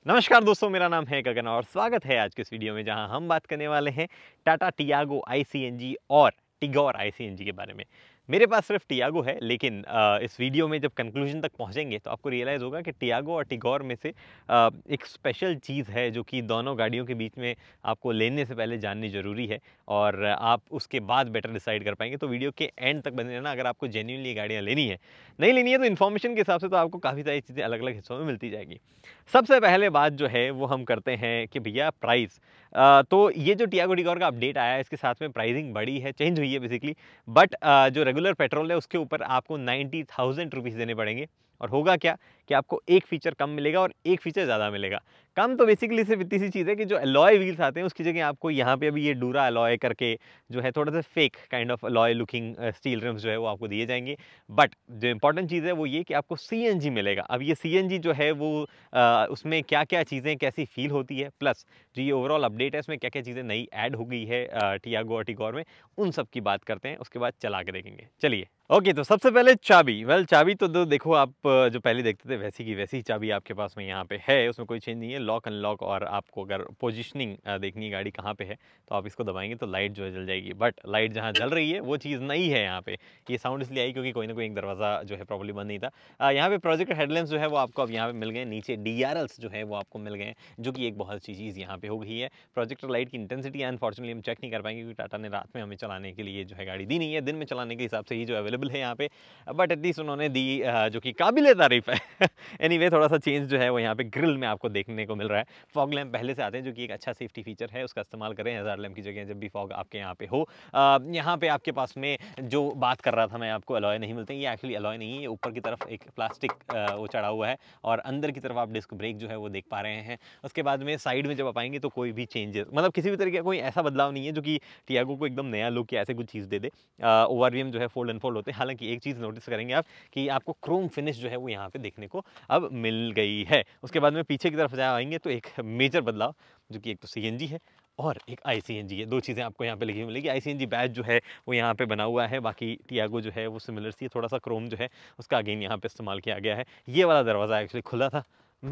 नमस्कार दोस्तों, मेरा नाम है गगन और स्वागत है आज के इस वीडियो में जहां हम बात करने वाले हैं टाटा टियागो आईसीएनजी और टिगोर आईसीएनजी के बारे में। मेरे पास सिर्फ टियागो है, लेकिन इस वीडियो में जब कंक्लूजन तक पहुंचेंगे तो आपको रियलाइज़ होगा कि टियागो और टिगोर में से एक स्पेशल चीज़ है जो कि दोनों गाड़ियों के बीच में आपको लेने से पहले जाननी ज़रूरी है और आप उसके बाद बेटर डिसाइड कर पाएंगे। तो वीडियो के एंड तक बने रहना अगर आपको जेन्युइनली गाड़ियाँ लेनी है। नहीं लेनी है तो इन्फॉर्मेशन के हिसाब से तो आपको काफ़ी सारी चीज़ें अलग अलग हिस्सों में मिलती जाएगी। सबसे पहले बात जो है वो हम करते हैं कि भैया प्राइस। तो ये जो टियागो टिगोर का अपडेट आया है इसके साथ में प्राइसिंग बढ़ी है, चेंज हुई है बेसिकली। बट जो रेगुलर पेट्रोल है उसके ऊपर आपको 90,000 रुपीज़ देने पड़ेंगे। और होगा क्या कि आपको एक फीचर कम मिलेगा और एक फीचर ज़्यादा मिलेगा। कम तो बेसिकली सिर्फ इतनी सी चीज़ है कि जो अलॉय व्हील्स आते हैं उसकी जगह आपको यहाँ पे अभी ये डूरा अलॉय करके जो है थोड़ा सा fake kind of alloy looking steel rims जो है वो आपको दिए जाएंगे। बट जो इंपॉर्टेंट चीज़ है वो ये कि आपको सीएनजी मिलेगा। अब ये सीएनजी जो है वो उसमें क्या क्या चीज़ें कैसी फील होती है, प्लस जो ये ओवरऑल अपडेट है इसमें क्या क्या चीज़ें नई ऐड हो गई है टियागो और टिगोर में, उन सब की बात करते हैं। उसके बाद चला के देखेंगे। चलिए ओके, तो सबसे पहले चाबी। चाबी तो देखो आप जो पहले देखते थे वैसी की वैसी चाबी आपके पास में यहाँ पे है, उसमें कोई चेंज नहीं है। लॉक अनलॉक, और आपको अगर पोजीशनिंग देखनी है गाड़ी कहाँ पे है तो आप इसको दबाएंगे तो लाइट जो है जल जाएगी। बट लाइट जहाँ जल रही है वो चीज़ नहीं है यहाँ पे। ये साउंड इसलिए आई क्योंकि कोई ना कोई एक दरवाज़ा जो है प्रॉब्लली बंद नहीं था। यहाँ पे प्रोजेक्टर हेडलैम्प्स जो है वो आपको अब यहाँ पे मिल गए। नीचे DRLs जो है वो आपको मिल गए, जो कि एक बहुत अच्छी चीज़ यहाँ पे हो गई है। प्रोजेक्टर लाइट की इंटेंसिटी अनफॉर्चुनेटली हम चेक नहीं कर पाएंगे क्योंकि टाटा ने रात में हमें चलाने के लिए जो है गाड़ी दी नहीं है। दिन में चलाने के हिसाब से ही जो अवेलेबल है यहाँ पे, बट एटलीस्ट उन्होंने दी, जो कि काबिल तारीफ है। एनीवे थोड़ा सा चेंज जो है वो यहाँ पे ग्रिल में आपको देखने को मिल रहा है। फॉग लैम्प पहले से आते हैं जो कि एक अच्छा सेफ्टी फीचर है, उसका इस्तेमाल करें हज़ार लैम्प की जगह जब भी फॉग आपके यहाँ पे हो। यहाँ पे आपके पास में जो बात कर रहा था मैं आपको, अलॉय नहीं मिलते। ये एक्चुअली अलॉय नहीं है, ये ऊपर की तरफ एक प्लास्टिक वो चढ़ा हुआ है और अंदर की तरफ आप डिस्क ब्रेक जो है वो देख पा रहे हैं। उसके बाद में साइड में जब आप आएंगे तो कोई भी चेंजेस, मतलब किसी भी तरीके का कोई ऐसा बदलाव नहीं है जो कि टियागो को एकदम नया लुक या ऐसे कुछ चीज़ दे दे। ORVM जो है फोल्ड अनफोल्ड होते हैं। हालांकि एक चीज़ नोटिस करेंगे आप कि आपको क्रोम फिनिश जो है वो यहाँ पे देखने को अब मिल गई है। उसके बाद में पीछे की तरफ आएंगे तो एक मेजर बदलाव, जो कि एक तो CNG है और एक iCNG है। दो चीज़ें आपको यहाँ पे लिखी हुई मिलेगी। iCNG बैच जो है वो यहाँ पे बना हुआ है, बाकी टियागो जो है वो सिमिलर सी है। थोड़ा सा क्रोम जो है उसका अगेन यहाँ पे इस्तेमाल किया गया है। ये वाला दरवाज़ा एक्चुअली खुला था।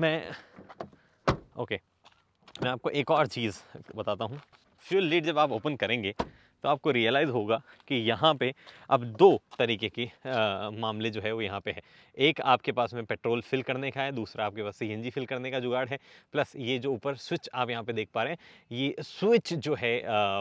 ओके, मैं आपको एक और चीज़ बताता हूँ। फ्यूल लीड जब आप ओपन करेंगे तो आपको रियलाइज़ होगा कि यहाँ पे अब दो तरीके के मामले जो है वो यहाँ पे है। एक आपके पास में पेट्रोल फिल करने का है, दूसरा आपके पास CNG फिल करने का जुगाड़ है। प्लस ये जो ऊपर स्विच आप यहाँ पे देख पा रहे हैं, ये स्विच जो है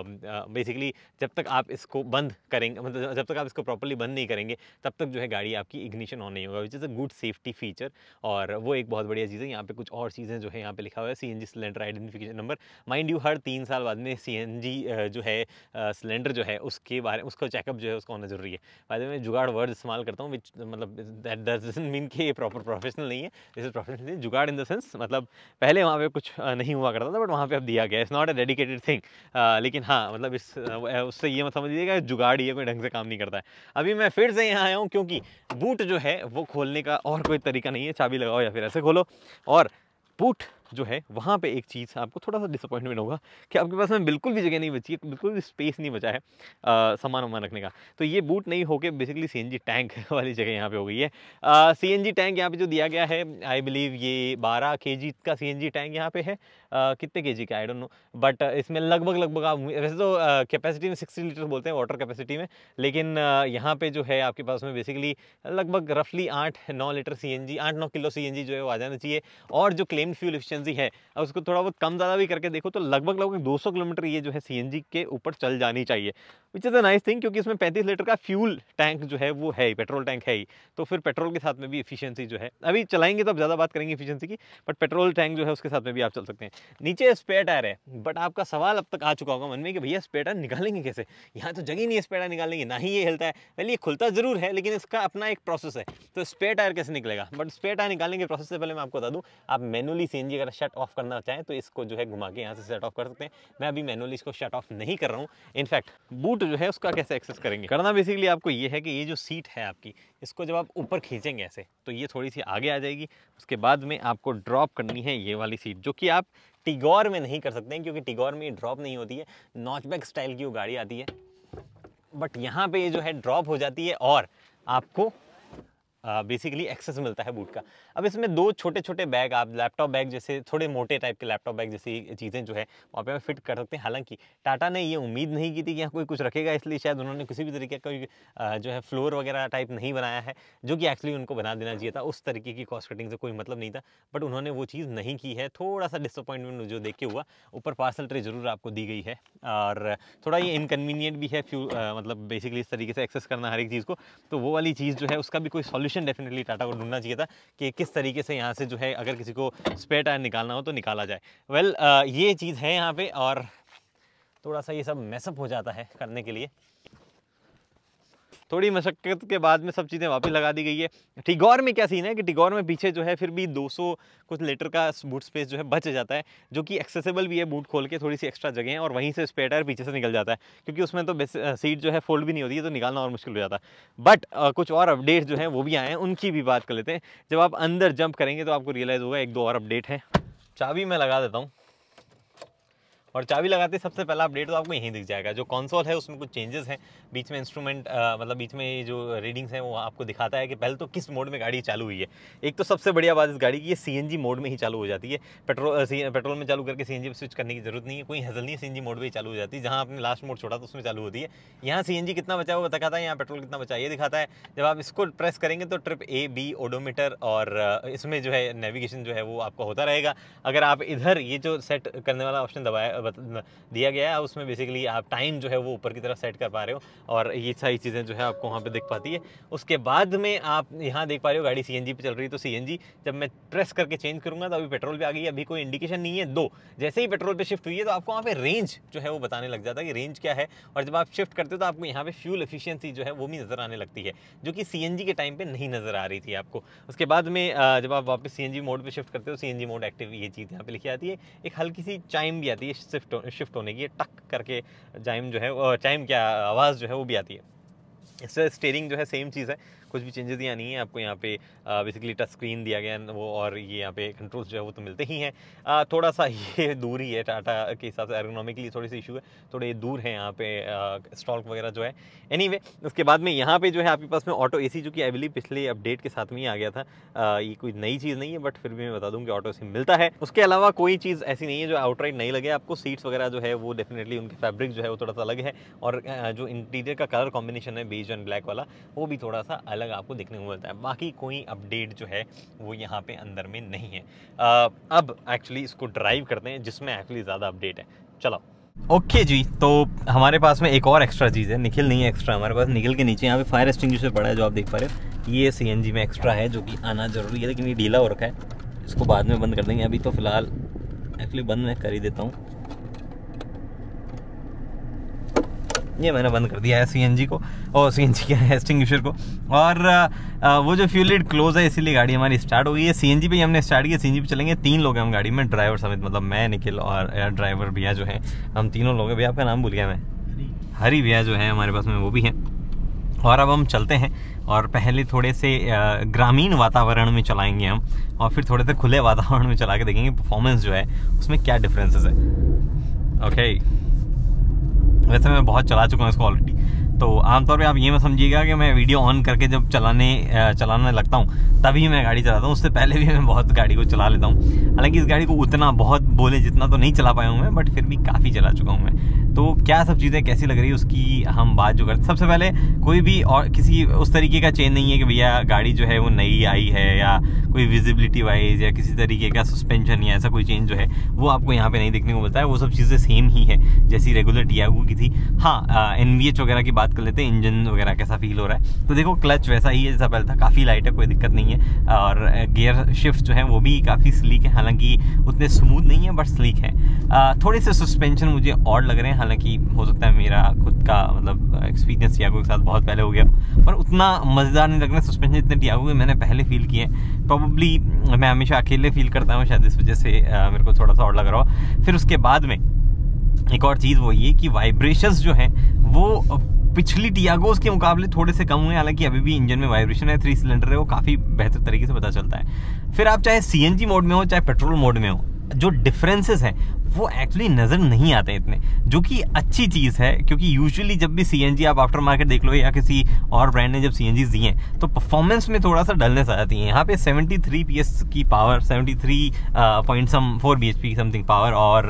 बेसिकली जब तक आप इसको बंद करेंगे, मतलब जब तक आप इसको प्रॉपर्ली बंद नहीं करेंगे तब तक जो है गाड़ी आपकी इग्निशन ऑन नहीं होगा, which is a good safety feature. और वो एक बहुत बढ़िया चीज़ है। यहाँ पे कुछ और चीज़ें जो है यहाँ पे लिखा हुआ है CNG cylinder identification number. Mind you हर 3 साल बाद में CNG जो है सिलेंडर जो है उसके बारे में उसका चेकअप जो है उसका होना जरूरी है। बाद में जुगाड़ वर्ड इस्तेमाल करता हूँ, विच मतलब दैट डजंट मीन कि ये प्रॉपर प्रोफेशनल नहीं है। दिस इज प्रोफेशनल जुगाड़ इन द सेंस, मतलब पहले वहाँ पे कुछ नहीं हुआ करता था बट वहाँ पे अब दिया गया। It's not a dedicated thing, लेकिन हाँ मतलब इस उससे ये मत समझिएगा जुगाड़ ये कोई ढंग से काम नहीं करता है। अभी मैं फिर से यहाँ आया हूँ क्योंकि बूट जो है वो खोलने का और कोई तरीका नहीं है। चाबी लगाओ या फिर ऐसे खोलो, और बूट जो है वहाँ पे एक चीज़ आपको थोड़ा सा डिसअपॉइंटमेंट होगा कि आपके पास में बिल्कुल भी जगह नहीं बची है, बिल्कुल भी स्पेस नहीं बचा है सामान वामान रखने का। तो ये बूट नहीं होके बेसिकली CNG टैंक वाली जगह यहाँ पे हो गई है। CNG टैंक यहाँ पे जो दिया गया है, आई बिलीव ये 12 kg का CNG टैंक यहाँ पे है। कितने kg का आई डोंट नो, बट इसमें लगभग आप वैसे तो कैपेसिटी में 60 लीटर बोलते हैं वाटर कैपेसिटी में, लेकिन यहाँ पे जो है आपके पास में बेसिकली लगभग रफली 8-9 लीटर CNG, 8-9 किलो CNG जो है वो आ जाना चाहिए। और जो क्लेम फ्यूल एफिशिएंसी है उसको थोड़ा बहुत कम ज़्यादा भी करके देखो तो लगभग 200 किलोमीटर ये जो है CNG के ऊपर चल जानी चाहिए, which is a nice thing. क्योंकि इसमें 35 लीटर का फ्यूल टैंक जो है वो है ही, पेट्रोल टैंक है ही, तो फिर पेट्रोल के साथ में भी एफिशिएंसी जो है, अभी चलाएंगे तो अब ज़्यादा बात करेंगे एफिशिएंसी की, बट पेट्रोल टैंक जो है उसके साथ में भी आप चल सकते हैं। नीचे स्पेयर टायर है, बट आपका सवाल अब तक आ चुका होगा मन में कि भैया स्पेयर टायर निकालेंगे कैसे, यहाँ तो जगह नहीं है स्पेयर टायर निकालने की, ना ही ये हिलता है। पहले ये खुलता जरूर है लेकिन इसका अपना एक प्रोसेस है, तो स्पेयर टायर कैसे निकलेगा। बट स्पेयर टायर निकालने के प्रोसेस से पहले मैं आपको बता दूं, आप मैनुअली CNG अगर शट ऑफ करना चाहें तो इसको जो है घुमा के यहाँ से शट ऑफ कर सकते हैं। मैं अभी मैनुअली इसको शट ऑफ नहीं कर रहा हूँ। इनफैक्ट बूट जो है उसका कैसे एक्सेस करेंगे, करना बेसिकली आपको ये है कि ये जो सीट है आपकी, इसको जब आप ऊपर खींचेंगे ऐसे तो ये थोड़ी सी आगे आ जाएगी। उसके बाद में आपको ड्रॉप करनी है ये वाली सीट, जो कि आप टिगोर में नहीं कर सकते हैं क्योंकि टिगोर में ये ड्रॉप नहीं होती है, नॉचबैक स्टाइल की वो गाड़ी आती है। बट यहाँ पे ये जो है ड्रॉप हो जाती है और आपको बेसिकली एक्सेस मिलता है बूट का। अब इसमें 2 छोटे छोटे बैग, आप लैपटॉप बैग जैसे थोड़े मोटे टाइप के लैपटॉप बैग जैसी चीज़ें जो है वहाँ पे फिट कर सकते हैं। हालांकि टाटा ने ये उम्मीद नहीं की थी कि यहाँ कोई कुछ रखेगा, इसलिए शायद उन्होंने किसी भी तरीके का कोई जो है फ्लोर वगैरह टाइप नहीं बनाया है, जो कि एक्चुअली उनको बना देना चाहिए था। उस तरीके की कॉस्ट कटिंग से कोई मतलब नहीं था, बट उन्होंने वो चीज़ नहीं की है। थोड़ा सा डिसअपॉइंटमेंट जो देख के हुआ। ऊपर पार्सल ट्रे जरूर आपको दी गई है और थोड़ा ये इनकन्वीनियंट भी है, मतलब बेसिकली इस तरीके से एक्सेस करना हर एक चीज़ को। तो वो वाली चीज़ जो है उसका भी कोई सॉल्यूशन डेफिनेटली टाटा को ढूंढना चाहिए था कि किस तरीके से यहाँ से जो है अगर किसी को स्पेयर टायर निकालना हो तो निकाला जाए। वेल, ये चीज़ है यहाँ पे और थोड़ा सा ये सब मैसअप हो जाता है करने के लिए। थोड़ी मशक्कत के बाद में सब चीज़ें वापस लगा दी गई है। टिगोर में क्या सीन है कि टिगोर में पीछे जो है फिर भी 200 कुछ लीटर का बूट स्पेस जो है बच जाता है, जो कि एक्सेसिबल भी है। बूट खोल के थोड़ी सी एक्स्ट्रा जगह है और वहीं से स्पेयर टायर पीछे से निकल जाता है, क्योंकि उसमें तो सीट जो है फोल्ड भी नहीं होती है, तो निकालना और मुश्किल हो जाता है। बट कुछ और अपडेट जो है वो भी आए हैं, उनकी भी बात कर लेते हैं। जब आप अंदर जंप करेंगे तो आपको रियलाइज़ होगा 1-2 और अपडेट है। चाबी मैं लगा देता हूँ और चाबी लगाते सबसे पहला अपडेट तो आपको यहीं दिख जाएगा। जो कंसोल है उसमें कुछ चेंजेस हैं। बीच में इंस्ट्रूमेंट मतलब बीच में जो रीडिंग्स हैं वो आपको दिखाता है कि पहले तो किस मोड में गाड़ी चालू हुई है। एक तो सबसे बढ़िया बात इस गाड़ी की, ये CNG मोड में ही चालू हो जाती है। पेट्रोल में चालू करके CNG में स्विच करने की जरूरत नहीं है, कोई हजल नहीं है। CNG मोड में ही चालू हो जाती है। जहाँ आपने लास्ट मोड छोड़ा तो उसमें चालू होती है। यहाँ CNG कितना बचा है वो दिखाता है, यहाँ पेट्रोल कितना बचा है ये दिखाता है। जब आप इसको प्रेस करेंगे तो ट्रिप A, B, ओडोमीटर और इसमें जो है नेविगेशन जो है वो आपका होता रहेगा। अगर आप इधर ये जो सेट करने वाला ऑप्शन दिया गया है, उसमें बेसिकली आप टाइम जो है वो ऊपर की तरफ सेट कर पा रहे हो और ये सारी चीज़ें जो है आपको वहाँ पे दिख पाती है। उसके बाद में आप यहाँ देख पा रहे हो गाड़ी CNG पे चल रही है, तो CNG जब मैं प्रेस करके चेंज करूँगा तो अभी पेट्रोल पे आ गई है। अभी कोई इंडिकेशन नहीं है 2, जैसे ही पेट्रोल पे शिफ्ट हुई है तो आपको वहाँ पे रेंज जो है वो बताने लग जाता है कि रेंज क्या है। और जब आप शिफ्ट करते हो तो आपको यहाँ पे फ्यूल एफिशिएंसी जो है वो भी नज़र आने लगती है, जो कि CNG के टाइम पे नहीं नज़र आ रही थी आपको। उसके बाद में जब आप वापस CNG मोड पे शिफ्ट करते हो, CNG मोड एक्टिव, ये चीज़ यहाँ पे लिखी आती है। एक हल्की सी चाइम भी आती है शिफ्ट होने की, टक करके चाइम जो है, चाइम क्या आवाज़ जो है वो भी आती है। इससे स्टीयरिंग जो है सेम चीज़ है, कुछ भी चेंजेस यहाँ नहीं है। आपको यहाँ पे बेसिकली टच स्क्रीन दिया गया है वो, और ये यहाँ पे कंट्रोल्स जो है वो तो मिलते ही हैं। थोड़ा सा ये दूर ही है, टाटा के हिसाब से एर्गोनॉमिकली थोड़ी सी इशू है, थोड़े दूर है यहाँ पे स्टॉक वगैरह जो है। एनीवे, उसके बाद में यहाँ पे जो है आपके पास में ऑटो AC, जो कि आई बिलीव पिछले अपडेट के साथ में ही आ गया था। ये कोई नई चीज़ नहीं है, बट फिर भी मैं बता दूँ कि ऑटो AC मिलता है। उसके अलावा कोई चीज़ ऐसी नहीं है जो आउटराइट नहीं लगे आपको। सीट्स वगैरह जो है वो डेफिनेटली उनके फैब्रिक जो है वो थोड़ा सा अलग है, और जो इंटीरियर का कलर कॉम्बिनेशन है बेज एंड ब्लैक वाला, वो भी थोड़ा सा अलग आपको देखने को मिलता है। बाकी कोई अपडेट जो है वो यहाँ पे अंदर में नहीं है। अब एक्चुअली इसको ड्राइव करते हैं जिसमें एक्चुअली ज़्यादा अपडेट है। चलो ओके जी, तो हमारे पास में एक और एक्स्ट्रा चीज़ है। निखिल नहीं है एक्स्ट्रा हमारे पास, निखिल के नीचे यहाँ पे फायर एक्सटिंग्विशर पड़ा है जो आप देख पा रहे हो। ये CNG में एक्स्ट्रा है जो कि आना जरूरी है, लेकिन ये ढीला हो रखा है, इसको बाद में बंद कर देंगे। अभी तो फिलहाल एक्चुअली बंद मैं कर ही देता हूँ। ये मैंने बंद कर दिया है CNG को, और CNG के एक्सटिंग्विशर को, और वो जो फ्यूल लिड क्लोज है इसीलिए गाड़ी हमारी स्टार्ट हो गई है। CNG पे हमने स्टार्ट किया। CNG पे चलेंगे, 3 लोग हैं हम गाड़ी में, ड्राइवर समेत, मतलब मैं, निखिल और ड्राइवर भैया जो है, हम तीनों लोग हैं। भैया आपका नाम भूल गया मैं, हरी भैया जो है हमारे पास में वो भी हैं। और अब हम चलते हैं और पहले थोड़े से ग्रामीण वातावरण में चलाएंगे हम, और फिर थोड़े से खुले वातावरण में चला के देखेंगे परफॉर्मेंस जो है उसमें क्या डिफरेंसेस है। ओके, वैसे मैं बहुत चला चुका हूँ इसको ऑलरेडी, तो आमतौर पे आप ये मत समझिएगा कि मैं वीडियो ऑन करके जब चलाने लगता हूँ तभी मैं गाड़ी चलाता हूँ। उससे पहले भी मैं बहुत गाड़ी को चला लेता हूँ। हालांकि इस गाड़ी को उतना बहुत बोले जितना तो नहीं चला पाया हूँ मैं, बट फिर भी काफ़ी चला चुका हूँ मैं। तो क्या सब चीज़ें कैसी लग रही है उसकी हम बात जो करते। सबसे पहले कोई भी और किसी उस तरीके का चेंज नहीं है कि भैया गाड़ी जो है वो नई आई है, या कोई विजिबिलिटी वाइज या किसी तरीके का सस्पेंशन या ऐसा कोई चेंज जो है वो आपको यहाँ पे नहीं देखने को मिलता है। वो सब चीज़ें सेम ही है जैसी रेगुलर टियागो की थी। हाँ, NVH वगैरह की बात कर लेते हैं, इंजन वगैरह कैसा फील हो रहा है। तो देखो क्लच वैसा ही है जैसा पहले था, काफ़ी लाइट है, कोई दिक्कत नहीं है। और गियर शिफ्ट जो है वो भी काफ़ी स्लीक है, हालांकि उतने स्मूथ नहीं है बट स्लीक है। थोड़े से सस्पेंशन मुझे और लग रहे हैं, हालांकि हो सकता है मेरा खुद का मतलब एक्सपीरियंस टियागो के साथ बहुत पहले हो गया, पर उतना मज़ेदार नहीं लग रहा है। सस्पेंशन जितने टियागो के मैंने पहले फील किए, प्रॉब्ली मैं हमेशा अकेले फील करता हूँ, शायद इस वजह से मेरे को थोड़ा सा और लग रहा हो। फिर उसके बाद में एक और चीज़ वो ये कि वाइब्रेशंस जो हैं वो पिछली टियागोस के मुकाबले थोड़े से कम हुए, हालांकि अभी भी इंजन में वाइब्रेशन है, 3 सिलेंडर है, वो काफ़ी बेहतर तरीके से पता चलता है। फिर आप चाहे CNG मोड में हो चाहे पेट्रोल मोड में हो, जो डिफरेंसेस हैं वो एक्चुअली नज़र नहीं आते इतने, जो कि अच्छी चीज़ है, क्योंकि यूजुअली जब भी CNG आप आफ्टर मार्केट देख लो या किसी और ब्रांड ने जब CNG दिए हैं तो परफॉर्मेंस में थोड़ा सा डलनेस आ जाती है। यहाँ पे 73 PS की पावर, 73.4 bhp समथिंग पावर और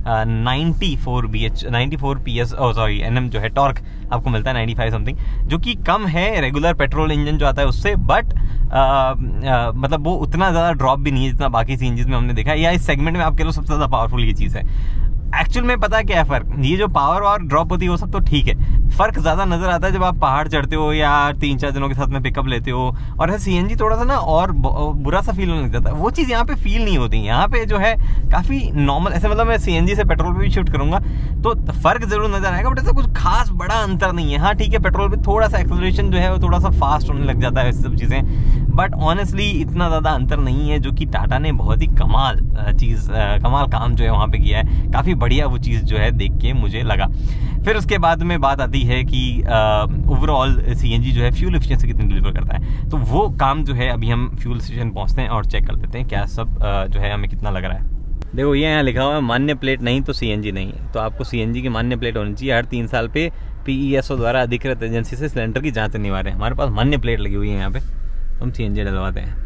94 PS NM जो है टॉर्क आपको मिलता है 95 समथिंग, जो कि कम है रेगुलर पेट्रोल इंजन जो आता है उससे, बट मतलब वो उतना ज़्यादा ड्रॉप भी नहीं है जितना बाकी CNGs में हमने देखा है, या इस सेगमेंट में आप कह लो सबसे ज़्यादा पावरफुल ये चीज़ है। एक्चुअल में पता है क्या है फ़र्क, ये जो पावर और ड्रॉप होती है वो सब तो ठीक है, फ़र्क ज़्यादा नज़र आता है जब आप पहाड़ चढ़ते हो या 3-4 जनों के साथ में पिकअप लेते हो, और ऐसे CNG थोड़ा सा ना और बुरा सा फील होने लग जाता है। वो चीज़ यहाँ पे फील नहीं होती, यहाँ पे जो है काफ़ी नॉर्मल, ऐसे मतलब मैं CNG से पेट्रोल पे भी शिफ्ट करूँगा तो फ़र्क ज़रूर नज़र आएगा, बट ऐसा कुछ खास बड़ा अंतर नहीं है। हाँ ठीक है, पेट्रोल पे थोड़ा सा एक्सेलरेशन जो है वो थोड़ा सा फास्ट होने लग जाता है, ऐसी सब चीज़ें, बट ऑनेस्टली इतना ज़्यादा अंतर नहीं है, जो कि टाटा ने बहुत ही कमाल काम जो है वहाँ पे किया है। काफ़ी बढ़िया वो चीज़ जो है देख के मुझे लगा। फिर उसके बाद में बात आती है कि ओवरऑल CNG जो है फ्यूल एफिशिएंसी कितनी डिलीवर करता है, तो वो काम जो है अभी हम फ्यूल स्टेशन पहुँचते हैं और चेक कर लेते हैं क्या सब जो है हमें कितना लग रहा है। देखो ये यहाँ लिखा हुआ है मान्य प्लेट नहीं तो CNG नहीं, तो आपको CNG की मान्य प्लेट होनी चाहिए। हर 3 साल पे PESO द्वारा अधिकृत एजेंसी से सिलेंडर की जाँच अनिवार्य है। हमारे पास मान्य प्लेट लगी हुई है, यहाँ पे हम CNG डलवाते हैं।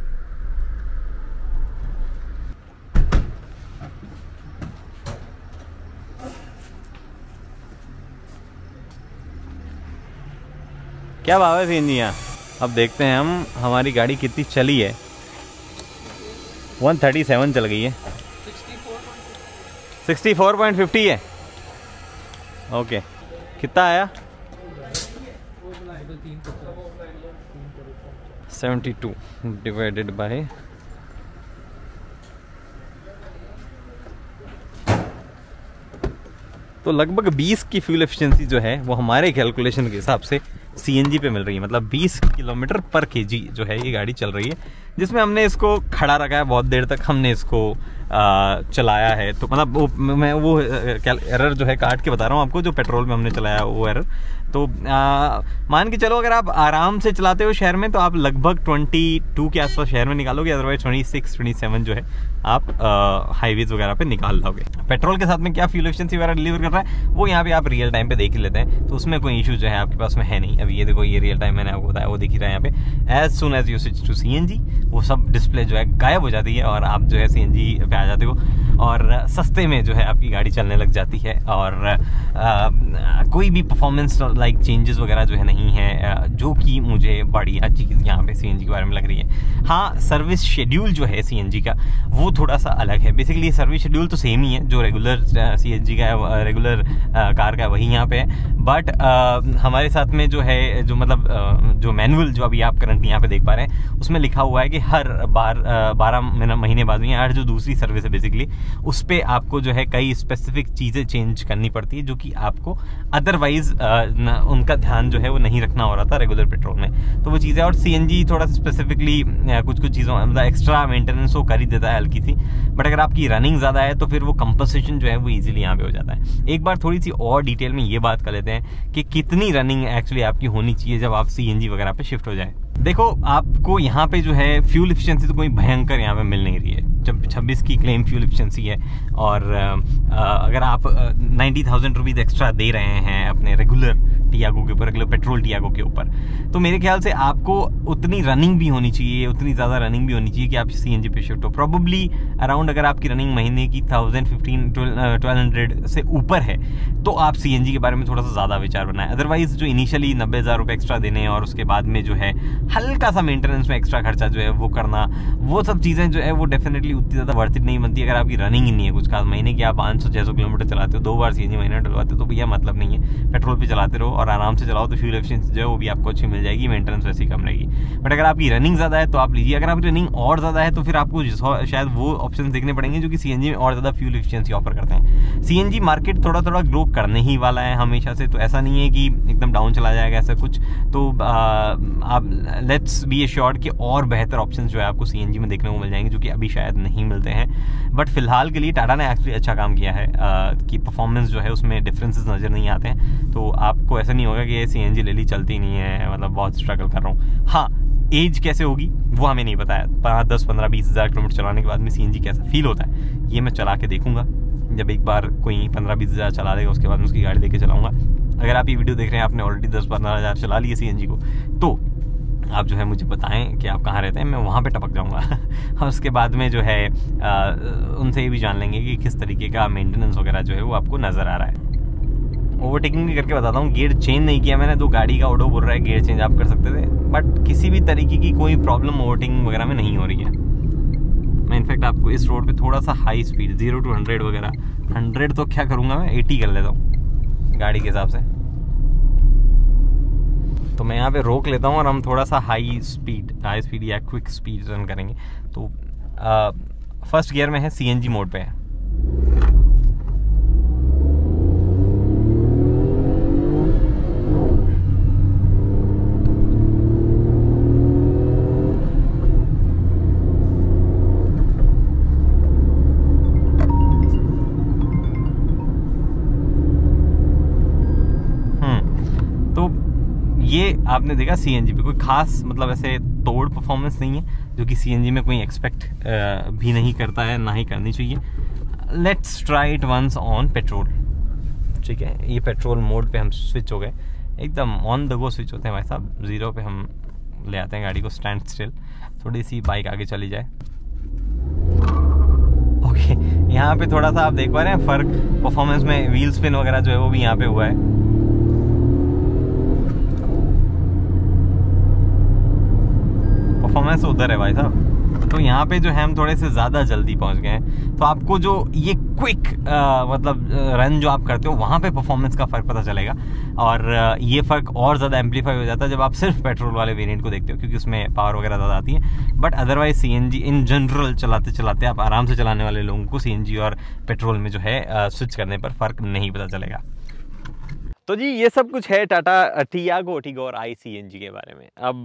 क्या भाव है CNG यहाँ, अब देखते हैं हम हमारी गाड़ी कितनी चली है। 137 चल गई है, 64.50 है। ओके, कितना आया? 72 डिवाइडेड बाय तो लगभग 20 की फ्यूल एफिशिएंसी जो है वो हमारे कैलकुलेशन के हिसाब से CNG पे मिल रही है। मतलब 20 किलोमीटर पर kg जो है ये गाड़ी चल रही है, जिसमें हमने इसको खड़ा रखा है बहुत देर तक, हमने इसको चलाया है। तो मतलब मैं वो एरर जो है काट के बता रहा हूँ आपको, जो पेट्रोल में हमने चलाया वो एरर। तो मान के चलो अगर आप आराम से चलाते हो शहर में तो आप लगभग 22 के आसपास शहर में निकालोगे, अदरवाइज 26-27 जो है आप हाईवेज वगैरह पे निकाल लोगे। पेट्रोल के साथ में क्या फ्यूल एफिशिएंसी वगैरह डिलीवर कर रहा है वो यहाँ पे आप रियल टाइम पे देख ही लेते हैं, तो उसमें कोई इशू जो है आपके पास में है नहीं। अभी ये देखो, ये रियल टाइम मैंने आपको बताया वो दिख ही रहा है यहाँ पे। As soon as you switch to CNG वो सब डिस्प्ले जो है गायब हो जाती है और आप जो है CNG पे आ जाते हो और सस्ते में जो है आपकी गाड़ी चलने लग जाती है, और कोई भी परफॉर्मेंस लाइक चेंजेस वगैरह जो है नहीं है, जो कि मुझे बड़ी अच्छी चीज़ यहाँ पे CNG के बारे में लग रही है। हाँ, सर्विस शेड्यूल जो है CNG का वो थोड़ा सा अलग है। बेसिकली सर्विस शेड्यूल तो सेम ही है, जो रेगुलर CNG का है, रेगुलर कार का वही यहाँ पे है, बट हमारे साथ में जो है जो मतलब जो मैनुअल जो अभी आप करंटली यहाँ पे देख पा रहे हैं उसमें लिखा हुआ है कि हर 12 महीने बाद में हर जो दूसरी सर्विस है बेसिकली उस पर आपको जो है कई स्पेसिफिक चीज़ें चेंज करनी पड़ती है, जो कि आपको अदरवाइज उनका ध्यान जो है वो नहीं रखना हो रहा था रेगुलर पेट्रोल में। तो वो चीज़ें, और CNG थोड़ा सा स्पेसिफिकली कुछ चीज़ों मतलब एक्स्ट्रा मेंटेनेंस वो कर ही देता है हल्की सी, बट अगर आपकी रनिंग ज़्यादा है तो फिर वो कंपनसेशन जो है वो ईजिली यहाँ पे हो जाता है। एक बार थोड़ी सी और डिटेल में ये बात कर लेते हैं कि कितनी रनिंग एक्चुअली आपकी होनी चाहिए जब आप CNG वगैरह पे शिफ्ट हो जाए। देखो, आपको यहाँ पे जो है फ्यूल एफिशिएंसी तो कोई भयंकर यहाँ पे मिल नहीं रही है। जब 26 की क्लेम फ्यूल एफिशिएंसी है और अगर आप 90,000 रुपीज़ एक्स्ट्रा दे रहे हैं अपने रेगुलर टियागो के ऊपर, रेगुलर पेट्रोल टियागो के ऊपर, तो मेरे ख्याल से आपको उतनी रनिंग भी होनी चाहिए, उतनी ज़्यादा रनिंग भी होनी चाहिए कि आप CNG पे शिफ्ट हो। प्रॉबली अराउंड अगर आपकी रनिंग महीने की 1200 से ऊपर है तो आप CNG के बारे में थोड़ा सा ज़्यादा विचार बनाएं। अदरवाइज जो इनिशियली 90,000 रुपये एक्स्ट्रा देने और उसके बाद में जो है हल्का सा मेंटेनेंस में एक्स्ट्रा खर्चा जो है वो करना, वो सब चीज़ें जो है वो डेफिनेटली उतनी ज़्यादा वर्थ इट नहीं बनती अगर आपकी रनिंग ही नहीं है कुछ खास। महीने की आप 500-600 किलोमीटर चलाते हो, 2 बार CNG महीने डलवाते हो, तो भैया मतलब नहीं है। पेट्रोल पे चलाते रहो और आराम से चलाओ तो फ्यूल एफिशिएंसी जो है वो भी आपको अच्छी मिल जाएगी, मेंटेनेंस वैसे ही कम रहेगी। बट अगर आपकी रनिंग ज़्यादा है तो आप लीजिए, अगर आपकी रनिंग और ज़्यादा है तो फिर आपको शायद वो ऑप्शन देखने पड़ेंगे जो कि CNG में और ज़्यादा फ्यूल एफिशिएंसी ऑफर करते हैं। CNG मार्केट थोड़ा थोड़ा ग्रो करने ही वाला है हमेशा से, तो ऐसा नहीं है कि एकदम डाउन चला जाएगा ऐसा कुछ। तो आप लेट्स बी एश्योर्ड कि और बेहतर ऑप्शन जो है आपको CNG में देखने को मिल जाएंगे, जो कि अभी शायद नहीं मिलते हैं। बट फिलहाल के लिए टाटा ने एक्चुअली अच्छा काम किया है कि परफॉर्मेंस जो है उसमें डिफरेंसेस नज़र नहीं आते हैं, तो आपको ऐसा नहीं होगा कि ये CNG ले ली चलती नहीं है, मतलब बहुत स्ट्रगल कर रहा हूँ। हाँ, एज कैसे होगी वो हमें नहीं पता है। 5, 10, 15, 20 हज़ार किलोमीटर चलाने के बाद में CNG कैसा फील होता है ये मैं चला के देखूंगा, जब एक बार कोई 15-20 हज़ार चला देगा उसके बाद मैं उसकी गाड़ी लेके चलाऊँगा। अगर आप ये वीडियो देख रहे हैं, आपने ऑलरेडी 10-15 हज़ार चला लिए CNG को, तो आप जो है मुझे बताएं कि आप कहाँ रहते हैं, मैं वहाँ पे टपक जाऊँगा और उसके बाद में जो है उनसे ये भी जान लेंगे कि किस तरीके का मेंटेनेंस वगैरह जो है वो आपको नज़र आ रहा है। ओवरटेकिंग भी करके बताता हूँ, गियर चेंज नहीं किया मैंने, तो गाड़ी का ऑटो बोल रहा है गियर चेंज आप कर सकते थे, बट किसी भी तरीके की कोई प्रॉब्लम ओवरटेकिंग वगैरह में नहीं हो रही है। मैं इनफैक्ट आपको इस रोड पे थोड़ा सा हाई स्पीड 0 to 100 वगैरह, 100 तो क्या करूँगा मैं, 80 कर लेता हूँ गाड़ी के हिसाब से। तो मैं यहाँ पे रोक लेता हूँ और हम थोड़ा सा हाई स्पीड या क्विक स्पीड रन करेंगे। तो फर्स्ट गियर में है, CNG मोड पे है। ये आपने देखा CNG पे कोई खास मतलब ऐसे तोड़ परफॉर्मेंस नहीं है, जो कि CNG में कोई एक्सपेक्ट भी नहीं करता है, ना ही करनी चाहिए। Let's try it once on petrol. ठीक है, ये पेट्रोल मोड पे हम स्विच हो गए, एकदम ऑन द गो स्विच होते हैं भाई साहब। 0 पे हम ले आते हैं गाड़ी को स्टैंड स्टिल, थोड़ी सी बाइक आगे चली जाए। ओके, यहाँ पे थोड़ा सा आप देख पा रहे हैं फर्क परफॉर्मेंस में, व्हील स्पिन वगैरह जो है वो भी यहाँ पे हुआ है। परफॉर्मेंस उधर है भाई साहब। तो यहाँ पे जो है हम थोड़े से ज़्यादा जल्दी पहुँच गए हैं। तो आपको जो ये क्विक मतलब रन जो आप करते हो, वहाँ पे परफॉर्मेंस का फ़र्क पता चलेगा। और ये फ़र्क और ज़्यादा एम्पलीफाई हो जाता है जब आप सिर्फ पेट्रोल वाले वेरिएंट को देखते हो, क्योंकि उसमें पावर वगैरह ज़्यादा आती है। But otherwise CNG in general चलाते चलाते आप आराम से चलाने वाले लोगों को CNG और पेट्रोल में जो है स्विच करने पर फ़र्क नहीं पता चलेगा। तो जी ये सब कुछ है टाटा टियागो टिगोर iCNG के बारे में। अब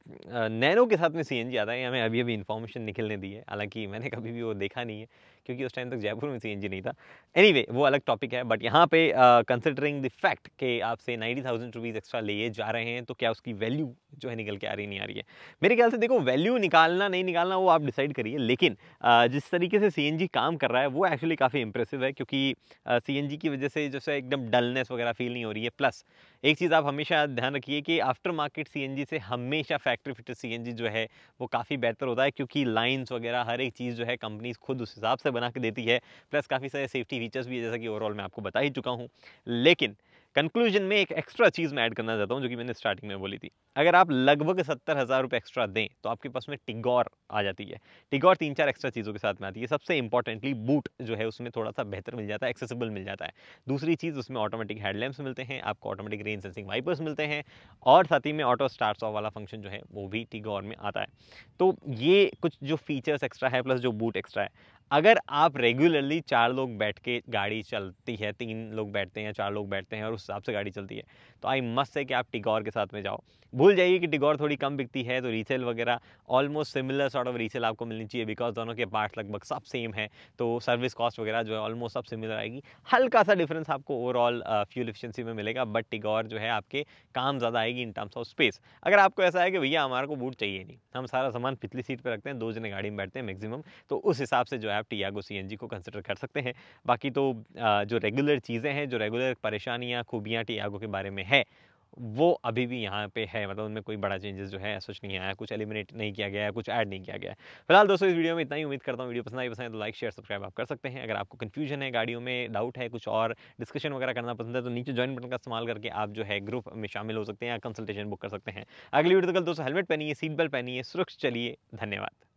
नैनो के साथ में CNG आता है, हमें अभी अभी इन्फॉर्मेशन निकलने दी है, हालांकि मैंने कभी भी वो देखा नहीं है क्योंकि उस टाइम तक जयपुर में CNG नहीं था। एनीवे वो अलग टॉपिक है। बट यहाँ पे कंसिडरिंग द फैक्ट कि आपसे 90,000 रुपीज़ एक्स्ट्रा लिए जा रहे हैं, तो क्या उसकी वैल्यू जो है निकल के आ रही नहीं आ रही है? मेरे ख्याल से देखो, वैल्यू निकालना नहीं निकालना वो आप डिसाइड करिए, लेकिन जिस तरीके से CNG काम कर रहा है वो एक्चुअली काफ़ी इंप्रेसिव है, क्योंकि CNG की वजह से जैसे एकदम डलनेस वगैरह फील नहीं हो रही है। प्लस एक चीज़ आप हमेशा ध्यान रखिए कि आफ्टर मार्केट CNG से हमेशा फैक्ट्री फिटेड CNG जो है वो काफ़ी बेहतर होता है, क्योंकि लाइंस वगैरह हर एक चीज़ जो है कंपनीज खुद उस हिसाब से बना के देती है। प्लस काफ़ी सारे सेफ्टी फीचर्स भी है, जैसा कि ओवरऑल मैं आपको बता ही चुका हूँ। लेकिन कंक्लूजन में एक एक्स्ट्रा चीज़ मैं ऐड करना चाहता हूँ, जो कि मैंने स्टार्टिंग में बोली थी। अगर आप लगभग 70,000 रुपये एक्स्ट्रा दें तो आपके पास में टिगोर आ जाती है। टिगोर 3-4 एक्स्ट्रा चीज़ों के साथ में आती है। सबसे इंपॉर्टेंटली बूट जो है उसमें थोड़ा सा बेहतर मिल जाता है, एक्सेसिबल मिल जाता है। दूसरी चीज़, उसमें ऑटोमेटिक हेडलैम्प्स मिलते हैं, आपको ऑटोमेटिक रेन सेंसिंग वाइपर्स मिलते हैं, और साथ ही में ऑटो स्टार्ट ऑफ वाला फंक्शन जो है वो भी टिगोर में आता है। तो ये कुछ जो फीचर्स एक्स्ट्रा है, प्लस जो बूट एक्स्ट्रा है। अगर आप रेगुलरली 4 लोग बैठ के गाड़ी चलती है, 3 लोग बैठते हैं या 4 लोग बैठते हैं और उस हिसाब से गाड़ी चलती है, तो आई मस्ट है कि आप टिगोर के साथ में जाओ। भूल जाइए कि टिगोर थोड़ी कम बिकती है, तो रीसेल वगैरह almost similar sort of resale आपको मिलनी चाहिए, बिकॉज दोनों के पार्ट्स लगभग सब सेम है। तो सर्विस कॉस्ट वगैरह जो है ऑलमोस्ट सब सिमिलर आएगी। हल्का सा डिफरेंस आपको ओवरऑल फ्यूल एफिशिएंसी में मिलेगा, बट टिगोर जो है आपके काम ज़्यादा आएगी इन टर्म्स ऑफ स्पेस। अगर आपको ऐसा है कि भैया हमारे को बूट चाहिए नहीं, हम सारा सामान पिछली सीट पर रखते हैं, 2 जने गाड़ी में बैठते हैं मैक्सिमम, तो उस हिसाब से जो है आप टियागो CNG को कंसिडर कर सकते हैं। बाकी तो जो रेगुलर चीज़ें हैं, जो रेगुलर परेशानियाँ खूबियाँ टियागो के बारे में है, वो अभी भी यहाँ पे है। मतलब उनमें कोई बड़ा चेंजेस जो है सच नहीं आया, कुछ एलिमिनेट नहीं किया गया है, कुछ ऐड नहीं किया गया है। फिलहाल दोस्तों इस वीडियो में इतना ही। उम्मीद करता हूँ वीडियो पसंद आई तो लाइक शेयर सब्सक्राइब आप कर सकते हैं। अगर आपको कन्फ्यूजन है, गाड़ियों में डाउट है, कुछ और डिस्कशन वगैरह करना पसंद है, तो नीचे ज्वाइन बटन का इस्तेमाल करके आप जो है ग्रुप में शामिल हो सकते हैं या कंसल्टेशन बुक कर सकते हैं। अगली वीडियो तक दोस्तों हेलमेट पहनिए, सीट बेल्ट पहनिए, सुरक्षित चलिए। धन्यवाद।